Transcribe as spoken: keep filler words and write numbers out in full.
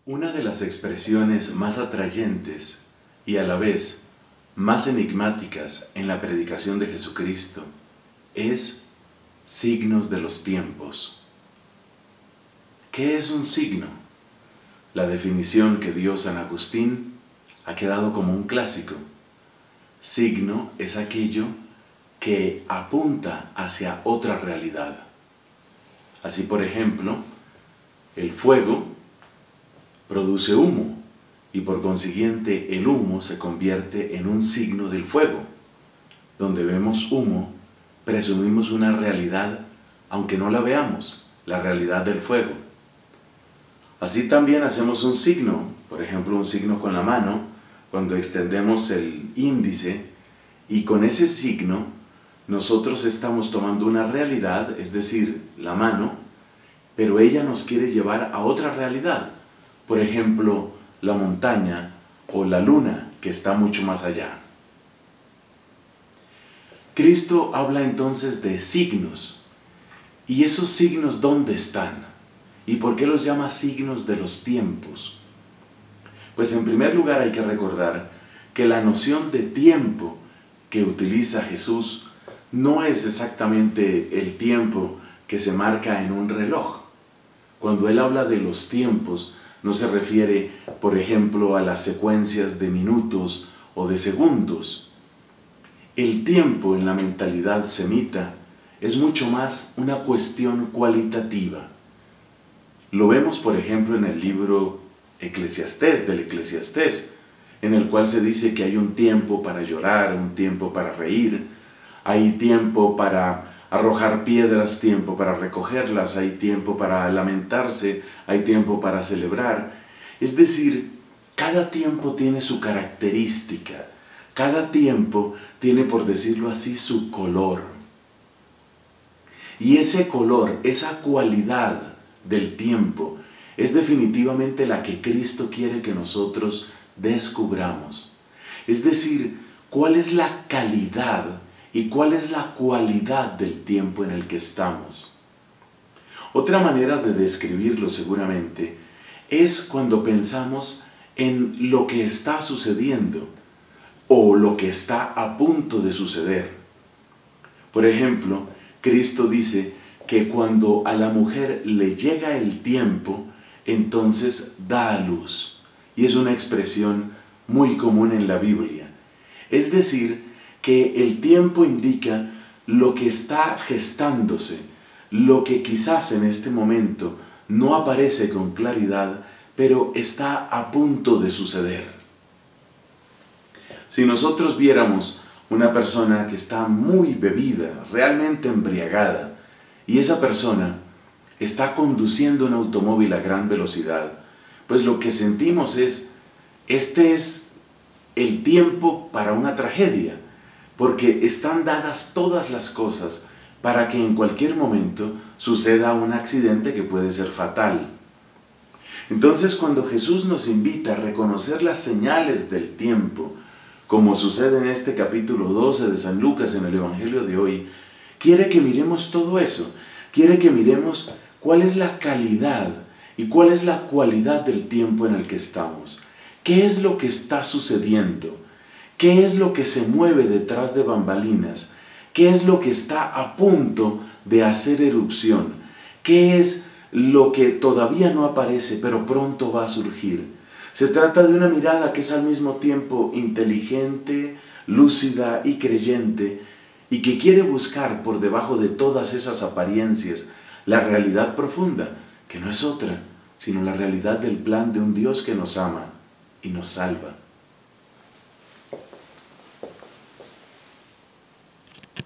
Una de las expresiones más atrayentes y a la vez más enigmáticas en la predicación de Jesucristo es signos de los tiempos. ¿Qué es un signo? La definición que dio San Agustín ha quedado como un clásico. Signo es aquello que apunta hacia otra realidad. Así, por ejemplo, el fuego produce humo y por consiguiente el humo se convierte en un signo del fuego. Donde vemos humo, presumimos una realidad, aunque no la veamos, la realidad del fuego. Así también hacemos un signo, por ejemplo un signo con la mano, cuando extendemos el índice, y con ese signo nosotros estamos tomando una realidad, es decir, la mano, pero ella nos quiere llevar a otra realidad. Por ejemplo, la montaña o la luna, que está mucho más allá. Cristo habla entonces de signos. ¿Y esos signos dónde están? ¿Y por qué los llama signos de los tiempos? Pues en primer lugar hay que recordar que la noción de tiempo que utiliza Jesús no es exactamente el tiempo que se marca en un reloj. Cuando Él habla de los tiempos, no se refiere, por ejemplo, a las secuencias de minutos o de segundos. El tiempo en la mentalidad semita es mucho más una cuestión cualitativa. Lo vemos, por ejemplo, en el libro Eclesiastés, del Eclesiastés, en el cual se dice que hay un tiempo para llorar, un tiempo para reír, hay tiempo para arrojar piedras, tiempo para recogerlas, hay tiempo para lamentarse, hay tiempo para celebrar. Es decir, cada tiempo tiene su característica, cada tiempo tiene, por decirlo así, su color. Y ese color, esa cualidad del tiempo, es definitivamente la que Cristo quiere que nosotros descubramos. Es decir, ¿cuál es la calidad y cuál es la cualidad del tiempo en el que estamos? Otra manera de describirlo seguramente es cuando pensamos en lo que está sucediendo o lo que está a punto de suceder. Por ejemplo, Cristo dice que cuando a la mujer le llega el tiempo, entonces da a luz. Y es una expresión muy común en la Biblia. Es decir, que el tiempo indica lo que está gestándose, lo que quizás en este momento no aparece con claridad, pero está a punto de suceder. Si nosotros viéramos una persona que está muy bebida, realmente embriagada, y esa persona está conduciendo un automóvil a gran velocidad, pues lo que sentimos es, este es el tiempo para una tragedia, porque están dadas todas las cosas para que en cualquier momento suceda un accidente que puede ser fatal. Entonces, cuando Jesús nos invita a reconocer las señales del tiempo, como sucede en este capítulo doce de San Lucas en el Evangelio de hoy, quiere que miremos todo eso, quiere que miremos cuál es la calidad y cuál es la cualidad del tiempo en el que estamos. ¿Qué es lo que está sucediendo? ¿Qué es lo que se mueve detrás de bambalinas? ¿Qué es lo que está a punto de hacer erupción? ¿Qué es lo que todavía no aparece, pero pronto va a surgir? Se trata de una mirada que es al mismo tiempo inteligente, lúcida y creyente, y que quiere buscar por debajo de todas esas apariencias la realidad profunda, que no es otra, sino la realidad del plan de un Dios que nos ama y nos salva.